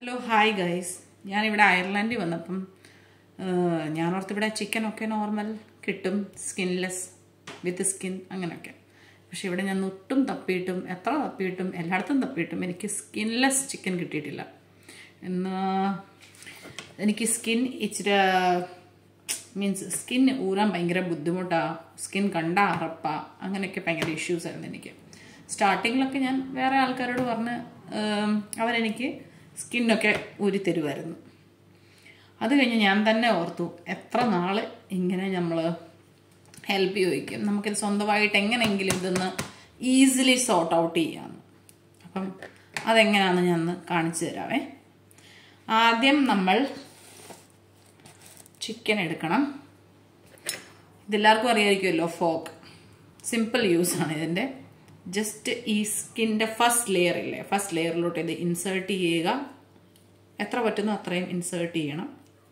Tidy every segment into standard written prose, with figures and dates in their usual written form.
Hello hi guys, ഞാനിവിടെ അയർലൻഡിൽ വന്നപ്പം ഞാനോർത്തിവിടെ ചിക്കനൊക്കെ നോർമൽ കിട്ടും, സ്കിൻലെസ് വിത്ത് സ്കിൻ അങ്ങനെയൊക്കെ. പക്ഷെ ഇവിടെ ഞാൻ ഒട്ടും തപ്പിയിട്ടും എത്ര തപ്പിയിട്ടും എല്ലായിടത്തും തപ്പിയിട്ടും എനിക്ക് സ്കിൻലെസ് ചിക്കൻ കിട്ടിയിട്ടില്ല. എനിക്ക് സ്കിൻ ഇച്ചിരി മീൻസ് സ്കിൻ ഊരാൻ ഭയങ്കര ബുദ്ധിമുട്ടാണ്, സ്കിൻ കണ്ട അറപ്പ, അങ്ങനെയൊക്കെ ഭയങ്കര ഇഷ്യൂസ് ആയിരുന്നു എനിക്ക്. സ്റ്റാർട്ടിങ്ങിലൊക്കെ ഞാൻ വേറെ ആൾക്കാരോട് പറഞ്ഞ് അവരെനിക്ക് സ്കിന്നൊക്കെ ഊരി തരുമായിരുന്നു. അത് കഴിഞ്ഞ് ഞാൻ തന്നെ ഓർത്തു എത്ര നാൾ ഇങ്ങനെ നമ്മൾ ഹെൽപ്പ് ചോദിക്കും, നമുക്കിത് സ്വന്തമായിട്ട് എങ്ങനെയെങ്കിലും ഇതൊന്ന് ഈസിലി സോർട്ട് ഔട്ട് ചെയ്യാമെന്ന്. അപ്പം അതെങ്ങനെയാണെന്ന് ഞാൻ കാണിച്ചു തരാവേ. ആദ്യം നമ്മൾ ചിക്കൻ എടുക്കണം. ഇതെല്ലാവർക്കും അറിയാമായിരിക്കുമല്ലോ, ഫോക്ക്. സിമ്പിൾ യൂസാണ് ഇതിൻ്റെ. ജസ്റ്റ് ഈ സ്കിൻ്റെ ഫസ്റ്റ് ലെയർ ഇല്ലേ, ഫസ്റ്റ് ലെയറിലോട്ട് ഇത് ഇൻസേർട്ട് ചെയ്യുക. എത്ര പറ്റുന്നോ അത്രയും ഇൻസേർട്ട് ചെയ്യണം.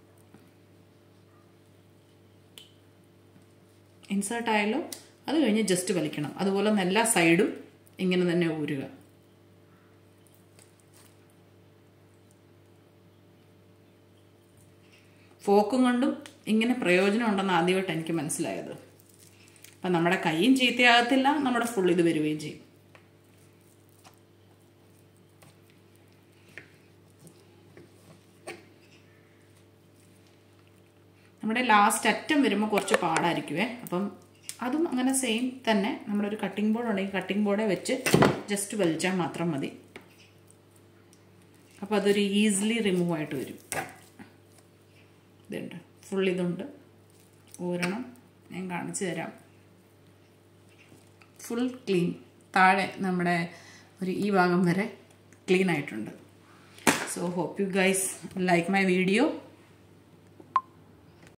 ഇൻസേർട്ട് ആയല്ലോ, അത് കഴിഞ്ഞ് ജസ്റ്റ് വലിക്കണം. അതുപോലെ എല്ലാ സൈഡും ഇങ്ങനെ തന്നെ ഊരുക. ഫോക്കും കൊണ്ടും ഇങ്ങനെ പ്രയോജനം ഉണ്ടെന്ന് ആദ്യമായിട്ട് എനിക്ക് മനസ്സിലായത്. അപ്പം നമ്മുടെ കൈയും ചീത്തയാകത്തില്ല, നമ്മുടെ ഫുൾ ഇത് വരികയും ചെയ്യും. നമ്മുടെ ലാസ്റ്റ് അറ്റം വരുമ്പോൾ കുറച്ച് പാടായിരിക്കുമേ. അപ്പം അതും അങ്ങനെ സെയിം തന്നെ. നമ്മുടെ ഒരു കട്ടിംഗ് ബോർഡ് ഉണ്ടെങ്കിൽ കട്ടിംഗ് ബോർഡെ വെച്ച് ജസ്റ്റ് വലിച്ചാൽ മാത്രം മതി. അപ്പോൾ അതൊരു ഈസിലി റിമൂവ് ആയിട്ട് വരും. ഇതുണ്ട്, ഫുൾ ഇതുണ്ട്, ഊരണം. ഞാൻ കാണിച്ചു തരാം. Full clean. താഴെ നമ്മുടെ ഒരു ഈ ഭാഗം വരെ ക്ലീൻ ആയിട്ടുണ്ട്. So hope you guys like my video.